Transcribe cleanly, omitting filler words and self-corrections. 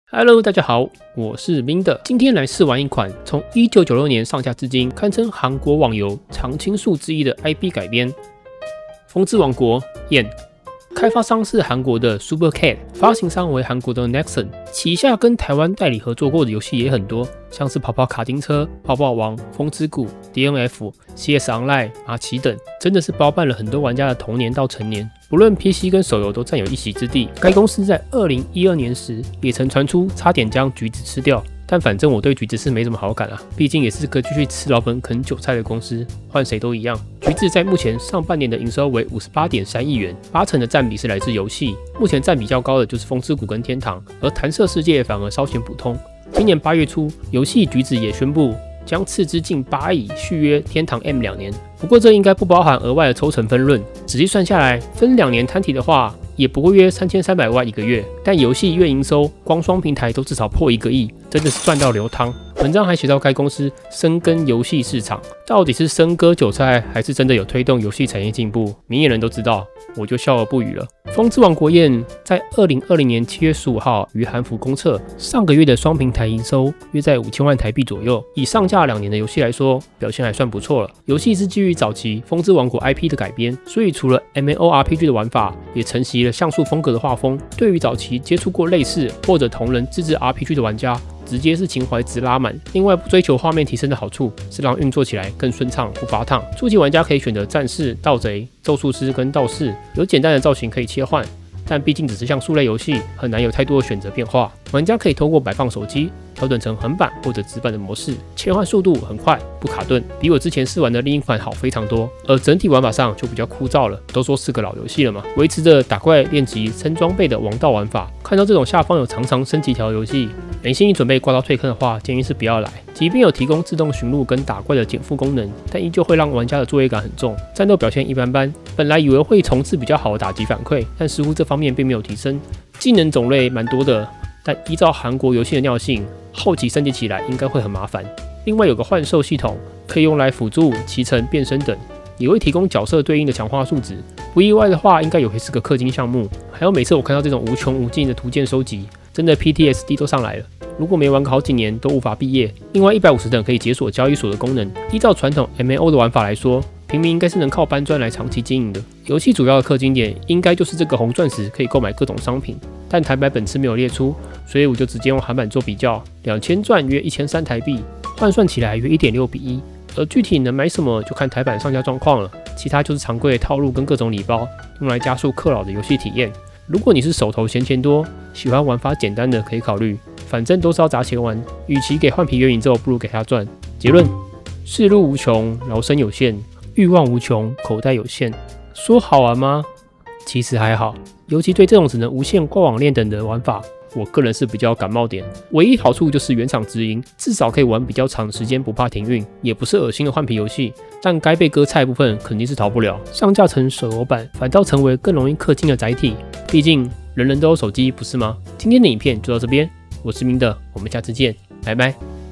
Hello， 大家好，我是明的。今天来试玩一款从1996年上架至今，堪称韩国网游常青树之一的 IP 改编《风之王国》燕。开发商是韩国的 Super Cat， 发行商为韩国的 Nexon， 旗下跟台湾代理合作过的游戏也很多，像是跑跑卡丁车、泡泡王、风之谷、DNF、CS Online、马奇等，真的是包办了很多玩家的童年到成年。不论 PC 跟手游都占有一席之地。该公司在2012年时也曾传出差点将橘子吃掉，但反正我对橘子是没什么好感啊，毕竟也是个继续吃老本啃韭菜的公司，换谁都一样。橘子在目前上半年的营收为58.3亿元，80%的占比是来自游戏，目前占比较高的就是风之谷跟天堂，而弹射世界反而稍显普通。今年8月初，游戏橘子也宣布将斥资近8亿续约天堂 M 2年，不过这应该不包含额外的抽成分润，仔细算下来，分2年摊提的话，也不会约3300万一个月，但游戏月营收光双平台都至少破1个亿，真的是赚到流汤。文章还写到该公司深耕游戏市场，到底是深割韭菜，还是真的有推动游戏产业进步，明眼人都知道，我就笑而不语了。风之王国燕在2020年7月15号于韩服公测，上个月的双平台营收约在5000万台币左右，以上架2年的游戏来说，表现还算不错了。游戏是基于早期风之王国 IP 的改编，所以除了 MMORPG 的玩法，也承袭了像素风格的画风。对于早期接触过类似或者同人自制 RPG 的玩家，直接是情怀值拉满。另外，不追求画面提升的好处是让运作起来更顺畅，不发烫。初期玩家可以选择战士、盗贼、咒术师跟道士，有简单的造型可以切换，但毕竟只是像数类游戏，很难有太多的选择变化。玩家可以透过摆放手机调整成横版或者直版的模式，切换速度很快，不卡顿，比我之前试玩的另一款好非常多。而整体玩法上就比较枯燥了，都说是个老游戏了嘛，维持着打怪练级升装备的王道玩法。看到这种下方有常升级条游戏，没心理准备挂到退坑的话，建议是不要来。即便有提供自动寻路跟打怪的减负功能，但依旧会让玩家的作业感很重，战斗表现一般般。本来以为会重置比较好的打击反馈，但似乎这方面并没有提升。技能种类蛮多的，但依照韩国游戏的尿性，后期升级起来应该会很麻烦。另外有个幻兽系统，可以用来辅助骑乘、变身等，也会提供角色对应的强化数值。不意外的话，应该也会是个氪金项目。还有每次我看到这种无穷无尽的图鉴收集，真的 PTSD 都上来了。如果没玩个好几年，都无法毕业。另外150等可以解锁交易所的功能。依照传统 MMO 的玩法来说，平民应该是能靠搬砖来长期经营的。游戏主要的氪金点应该就是这个红钻石可以购买各种商品，但台版本次没有列出，所以我就直接用韩版做比较。2000钻约1300台币，换算起来约1.6比1。而具体能买什么就看台版上架状况了，其他就是常规的套路跟各种礼包，用来加速氪老的游戏体验。如果你是手头闲钱多，喜欢玩法简单的可以考虑，反正都是要砸钱玩，与其给换皮元宇宙，不如给他赚。结论：世路无穷，饶生有限，欲望无穷，口袋有限。说好玩吗？其实还好，尤其对这种只能无限挂网链等的玩法，我个人是比较感冒点。唯一好处就是原厂直营，至少可以玩比较长的时间，不怕停运，也不是恶心的换皮游戏。但该被割菜的部分肯定是逃不了，上架成手游版，反倒成为更容易氪金的载体。毕竟人人都有手机，不是吗？今天的影片就到这边，我是明的，我们下次见，拜拜。